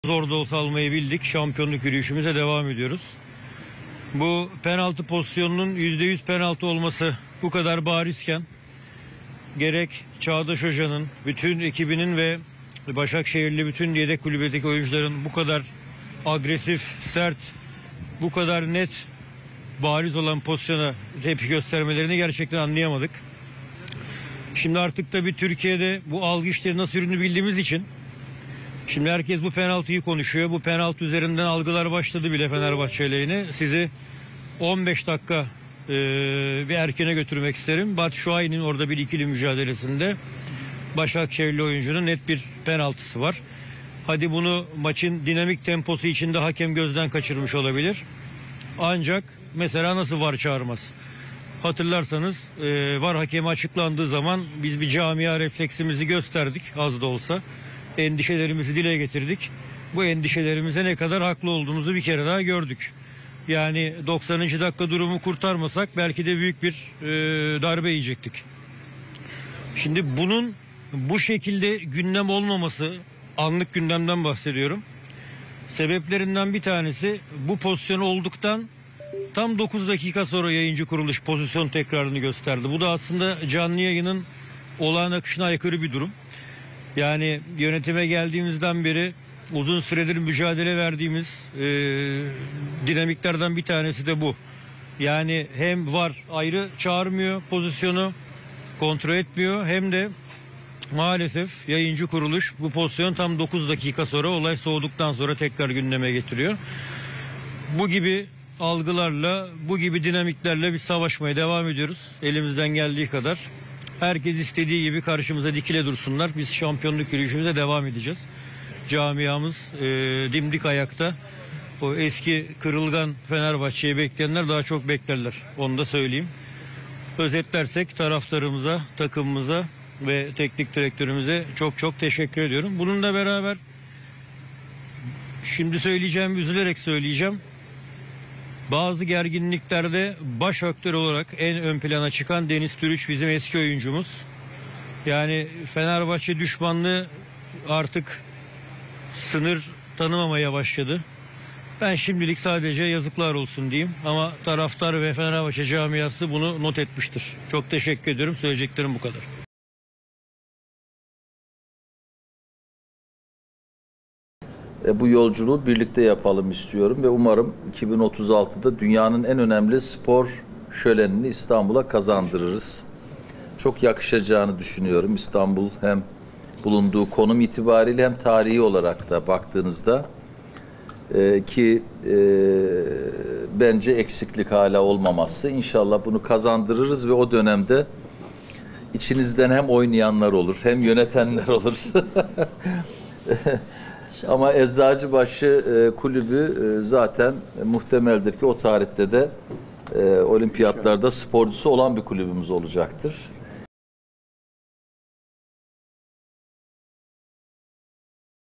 Zor da olsa almayı bildik. Şampiyonluk yürüyüşümüze devam ediyoruz. Bu penaltı pozisyonunun %100 penaltı olması bu kadar barizken gerek Çağdaş Hoca'nın, bütün ekibinin ve Başakşehirli bütün yedek kulübedeki oyuncuların bu kadar agresif, sert, bu kadar net, bariz olan pozisyona tepki göstermelerini gerçekten anlayamadık. Şimdi artık da bir Türkiye'de bu algı işleri nasıl yürüdüğünü bildiğimiz için şimdi herkes bu penaltıyı konuşuyor. Bu penaltı üzerinden algılar başladı bile Fenerbahçe lehine. Sizi 15 dakika bir erkene götürmek isterim. Batshuayi'nin orada bir ikili mücadelesinde Başakşehirli oyuncunun net bir penaltısı var. Hadi bunu maçın dinamik temposu içinde hakem gözden kaçırmış olabilir. Ancak mesela nasıl VAR çağırmaz? Hatırlarsanız VAR hakemi açıklandığı zaman biz bir camia refleksimizi gösterdik az da olsa. Endişelerimizi dile getirdik. Bu endişelerimize ne kadar haklı olduğumuzu bir kere daha gördük. Yani 90. dakika durumu kurtarmasak belki de büyük bir darbe yiyecektik. Şimdi bunun bu şekilde gündem olmaması, anlık gündemden bahsediyorum. Sebeplerinden bir tanesi bu pozisyon olduktan tam 9 dakika sonra yayıncı kuruluş pozisyon tekrarını gösterdi. Bu da aslında canlı yayının olağan akışına aykırı bir durum. Yani yönetime geldiğimizden beri uzun süredir mücadele verdiğimiz dinamiklerden bir tanesi de bu. Yani hem VAR ayrı çağırmıyor, pozisyonu kontrol etmiyor, hem de maalesef yayıncı kuruluş bu pozisyon tam 9 dakika sonra olay soğuduktan sonra tekrar gündeme getiriyor. Bu gibi algılarla, bu gibi dinamiklerle biz savaşmaya devam ediyoruz elimizden geldiği kadar. Herkes istediği gibi karşımıza dikile dursunlar. Biz şampiyonluk yürüyüşümüze devam edeceğiz. Camiamız dimdik ayakta. O eski kırılgan Fenerbahçe'yi bekleyenler daha çok beklerler. Onu da söyleyeyim. Özetlersek taraftarımıza, takımımıza ve teknik direktörümüze çok çok teşekkür ediyorum. Bununla beraber şimdi söyleyeceğim, üzülerek söyleyeceğim. Bazı gerginliklerde baş aktör olarak en ön plana çıkan Deniz Türüç bizim eski oyuncumuz. Yani Fenerbahçe düşmanlığı artık sınır tanımamaya başladı. Ben şimdilik sadece yazıklar olsun diyeyim ama taraftar ve Fenerbahçe camiası bunu not etmiştir. Çok teşekkür ediyorum. Söyleyeceklerim bu kadar. Bu yolculuğu birlikte yapalım istiyorum ve umarım 2036'da dünyanın en önemli spor şölenini İstanbul'a kazandırırız. Çok yakışacağını düşünüyorum. İstanbul hem bulunduğu konum itibariyle hem tarihi olarak da baktığınızda bence eksiklik hala olmaması. İnşallah bunu kazandırırız ve o dönemde içinizden hem oynayanlar olur hem yönetenler olur. Ama Eczacıbaşı kulübü zaten muhtemeldir ki o tarihte de olimpiyatlarda sporcusu olan bir kulübümüz olacaktır.